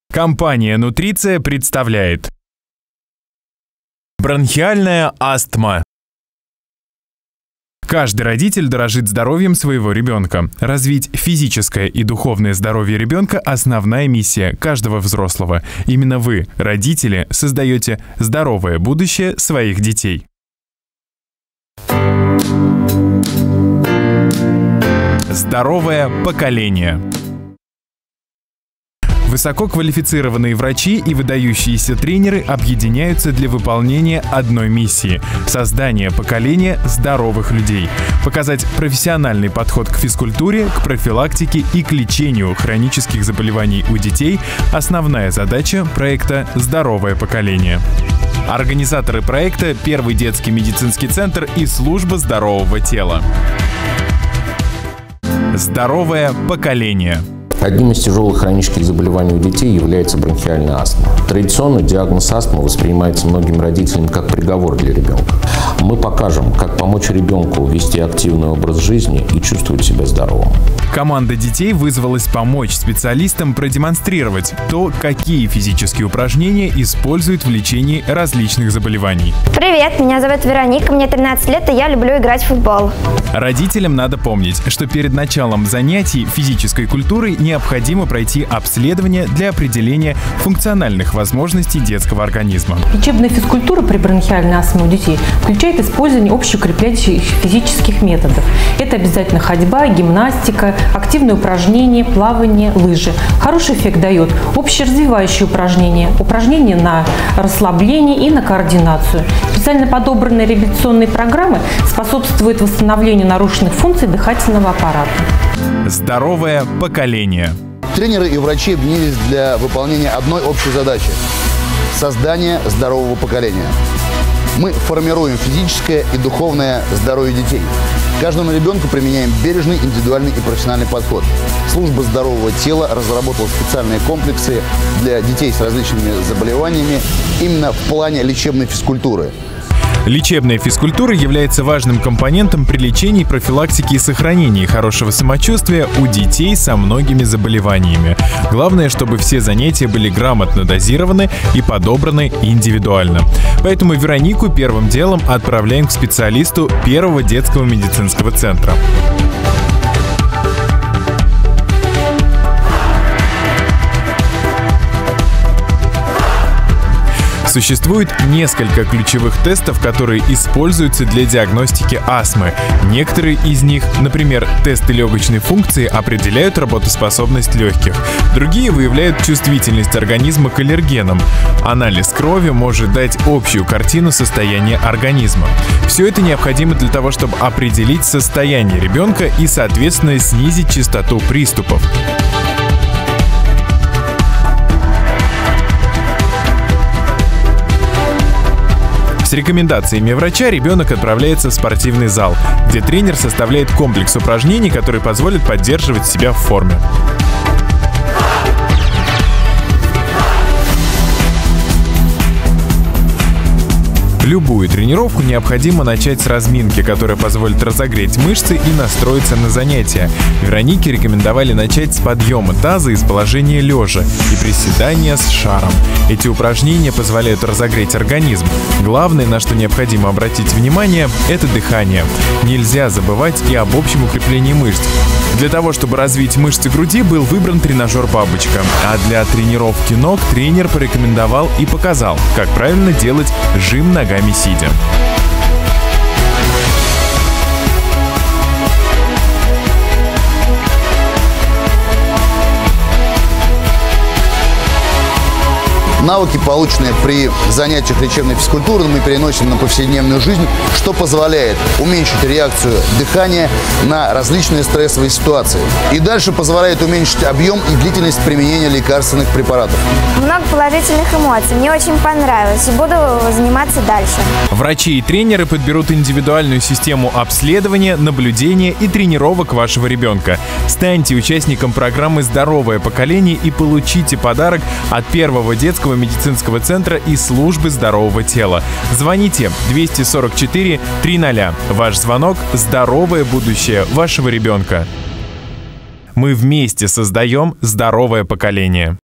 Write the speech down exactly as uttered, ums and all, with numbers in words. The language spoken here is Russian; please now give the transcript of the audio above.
Компания «Нутриция» представляет бронхиальная астма. Каждый родитель дорожит здоровьем своего ребенка. Развить физическое и духовное здоровье ребенка – основная миссия каждого взрослого. Именно вы, родители, создаете здоровое будущее своих детей. Здоровое поколение. Высококвалифицированные врачи и выдающиеся тренеры объединяются для выполнения одной миссии – создания поколения здоровых людей. Показать профессиональный подход к физкультуре, к профилактике и к лечению хронических заболеваний у детей – основная задача проекта «Здоровое поколение». Организаторы проекта – Первый детский медицинский центр и Служба здорового тела. Здоровое поколение. Одним из тяжелых хронических заболеваний у детей является бронхиальная астма. Традиционно диагноз астмы воспринимается многими родителями как приговор для ребенка. Мы покажем, как помочь ребенку вести активный образ жизни и чувствовать себя здоровым. Команда детей вызвалась помочь специалистам продемонстрировать то, какие физические упражнения используют в лечении различных заболеваний. Привет, меня зовут Вероника, мне тринадцать лет, и я люблю играть в футбол. Родителям надо помнить, что перед началом занятий физической культурой необходимо пройти обследование для определения функциональных возможностей детского организма. Лечебная физкультура при бронхиальной астме у детей включает использование общеукрепляющих физических методов. Это обязательно ходьба, гимнастика, активные упражнения, плавание, лыжи. Хороший эффект дает общеразвивающие упражнения, упражнения на расслабление и на координацию. Специально подобранные реабилитационные программы способствуют восстановлению нарушенных функций дыхательного аппарата. Здоровое поколение. Тренеры и врачи объединились для выполнения одной общей задачи – создания здорового поколения. Мы формируем физическое и духовное здоровье детей. Каждому ребенку применяем бережный, индивидуальный и профессиональный подход. Служба здорового тела разработала специальные комплексы для детей с различными заболеваниями именно в плане лечебной физкультуры. Лечебная физкультура является важным компонентом при лечении, профилактике и сохранении хорошего самочувствия у детей со многими заболеваниями. Главное, чтобы все занятия были грамотно дозированы и подобраны индивидуально. Поэтому Веронику первым делом отправляем к специалисту Первого детского медицинского центра. Существует несколько ключевых тестов, которые используются для диагностики астмы. Некоторые из них, например, тесты легочной функции, определяют работоспособность легких. Другие выявляют чувствительность организма к аллергенам. Анализ крови может дать общую картину состояния организма. Все это необходимо для того, чтобы определить состояние ребенка и, соответственно, снизить частоту приступов. С рекомендациями врача ребенок отправляется в спортивный зал, где тренер составляет комплекс упражнений, которые позволят поддерживать себя в форме. Любую тренировку необходимо начать с разминки, которая позволит разогреть мышцы и настроиться на занятия. Веронике рекомендовали начать с подъема таза из положения лежа и приседания с шаром. Эти упражнения позволяют разогреть организм. Главное, на что необходимо обратить внимание, это дыхание. Нельзя забывать и об общем укреплении мышц. Для того, чтобы развить мышцы груди, был выбран тренажер «Бабочка». А для тренировки ног тренер порекомендовал и показал, как правильно делать жим ногами сидя. Навыки, полученные при занятиях лечебной физкультуры, мы переносим на повседневную жизнь, что позволяет уменьшить реакцию дыхания на различные стрессовые ситуации. И дальше позволяет уменьшить объем и длительность применения лекарственных препаратов. Много положительных эмоций. Мне очень понравилось и буду заниматься дальше. Врачи и тренеры подберут индивидуальную систему обследования, наблюдения и тренировок вашего ребенка. Станьте участником программы «Здоровое поколение» и получите подарок от Первого детского медицинского центра и Службы здорового тела. Звоните двести сорок четыре триста. Ваш звонок – здоровое будущее вашего ребенка. Мы вместе создаем здоровое поколение.